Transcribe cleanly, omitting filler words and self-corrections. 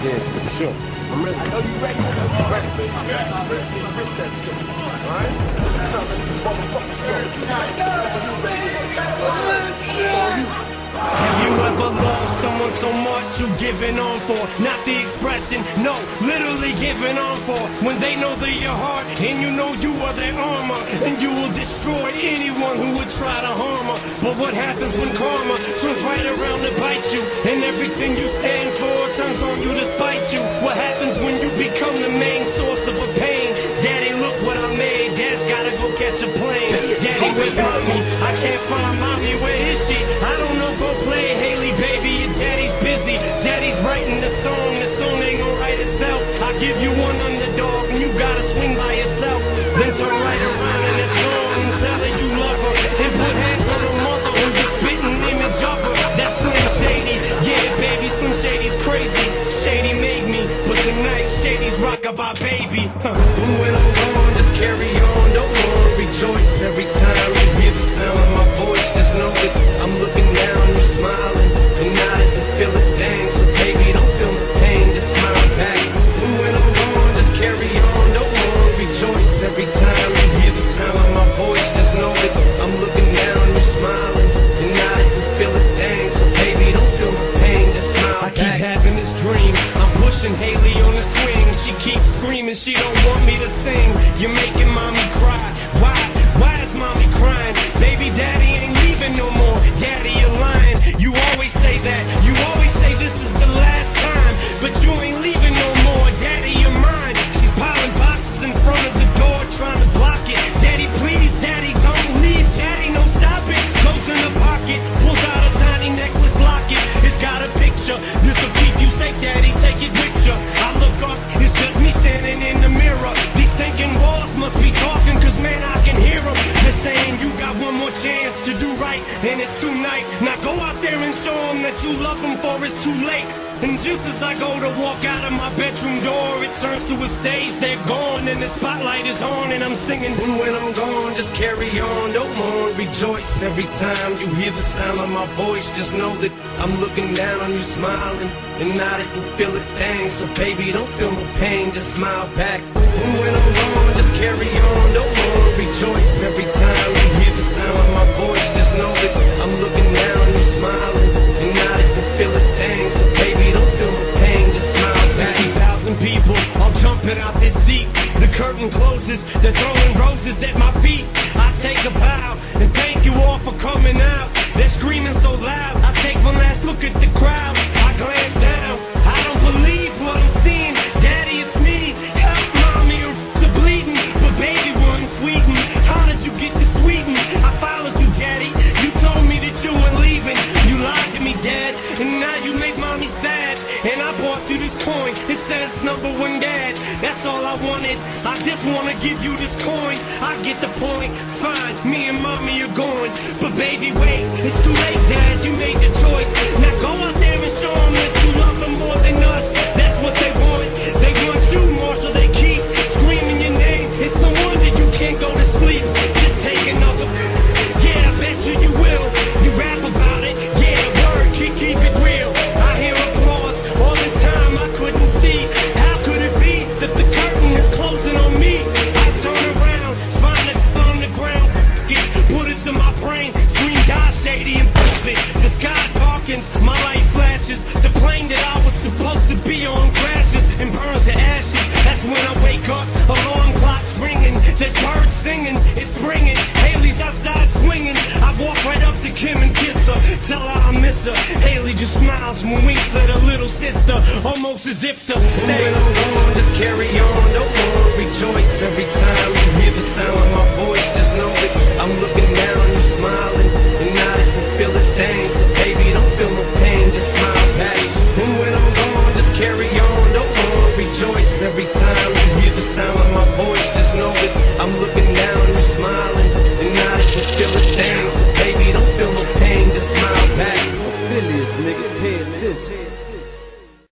Yeah, for sure. I'm ready. I know you ready. Ready, baby. Let's see, rip that shit. Alright? Sound like these motherfuckers ready. Have you ever loved someone so much you giving on for? Not the expression, no, literally giving on for. When they know they're your heart and you know you are their armor, and you will destroy anyone who would try to harm her. But what happens when karma swings right around to bite you, and everything you stand for turns on you to spite you? What happens when you become the main source of a pain? Daddy, look what I made. Dad's gotta go catch a plane. Daddy, where's mommy? I can't find mommy. Where is she? I don't know. Go play, Haley, baby. Your daddy's busy. Daddy's writing the song. The song ain't gonna write itself. I'll give you one underdog, and you gotta swing by yourself. Then turn right around in that song and tell her you love her, and put hands on her mother who's a spitting image of her. That's Slim Shady. Yeah, baby, Slim Shady's crazy. Shady made me, but tonight Shady's rock-a-bye baby. And when I'm gone, just carry on. Don't rejoice every time you hear the sound of my voice. Just know that I'm looking down, you smiling, and not and feel a thing. So baby, don't feel the pain, just smile back. And when I'm gone, just carry on. Don't rejoice every time you hear the sound of my voice. Just know that I'm looking down, you smiling, and not and feel a thing. So baby, don't feel the pain, just smile back. I keep having this dream, I'm pushing Haley on the swing. She keeps screaming, she don't want me to sing. You're making mommy cry. Why is mommy crying? Baby, daddy ain't leaving no more. Daddy, you're lying. You always say that. You always say this is the last time, but you ain't leaving no more. Daddy, you're mine. She's piling boxes in front of the door, trying to block it. Daddy, please, daddy, don't leave. Daddy, no, stop it. Goes in the pocket, pulls out a tiny necklace locket. It's got a picture. This'll keep you safe, daddy. Take it with you. I look up, it's just me standing in the mirror. These thinking walls must be talking, cause man, I can hear them. They're saying you got one more chance to do right, and it's tonight. Now go out there and show them that you love them, for it's too late. And just as I go to walk out of my bedroom door, it turns to a stage, they're gone, and the spotlight is on, and I'm singing. And when I'm gone, just carry on, don't mourn, rejoice every time you hear the sound of my voice. Just know that I'm looking down on you, smiling, and nodding and feel a thing. So baby, don't feel no pain, just smile back. And when I'm gone, just carry on, don't mourn, rejoice every time you hear the sound of my voice. Just know that I'm looking down on you, smiling, and nodding and feel a thing. So baby, don't feel the pain, just smile back. 60,000 people all jumping out this seat. The curtain closes, they're throwing roses at my feet. I take a bow and thank you all for coming out. They're screaming so loud, I take one last look at the crowd. I glance down, I don't believe what I'm seeing. Daddy, it's me, help mommy, or to bleeding. But baby, we're in Sweden, how did you get to Sweden? I followed you, daddy, you told me that you weren't leaving. You lied to me, dad, and now you make mommy sad. And I bought you this coin, it says #1 dad. That's all I wanted, I just wanna give you this coin. I get the point, fine, me and mommy are going. But baby, wait, it's too late, dad, you made the choice. Now go out there and show them that you love them more than us. That's what they want, they want you more, so they keep screaming your name. It's no wonder you can't go to sleep, just take another. Yeah, I bet you will, you rap about it. Yeah, word, keep it real. I hear applause, all this time I couldn't see. How could it be that the curtain is closing on me? I turn around, find it on the ground, put it to my brain, scream die Shady and prove it. The sky darkens, my light flashes. The plane that I was supposed to be on crashes and burns to ashes. That's when I wake up, alarm clock's ringing. There's birds singing, it's springing. Haley's outside swinging. I walk right up to Kim and kiss her, tell her I miss her. Haley just smiles and winks at her little sister, almost as if to say, when I'm gone, just carry on, don't mourn, rejoice every time you hear the sound of my voice. Just know that I'm looking down on you, smiling, and nodding and feel a thing. So baby, don't feel no pain, just smile back. And when I'm gone, just carry on, don't mourn, rejoice every time you hear the sound of my voice.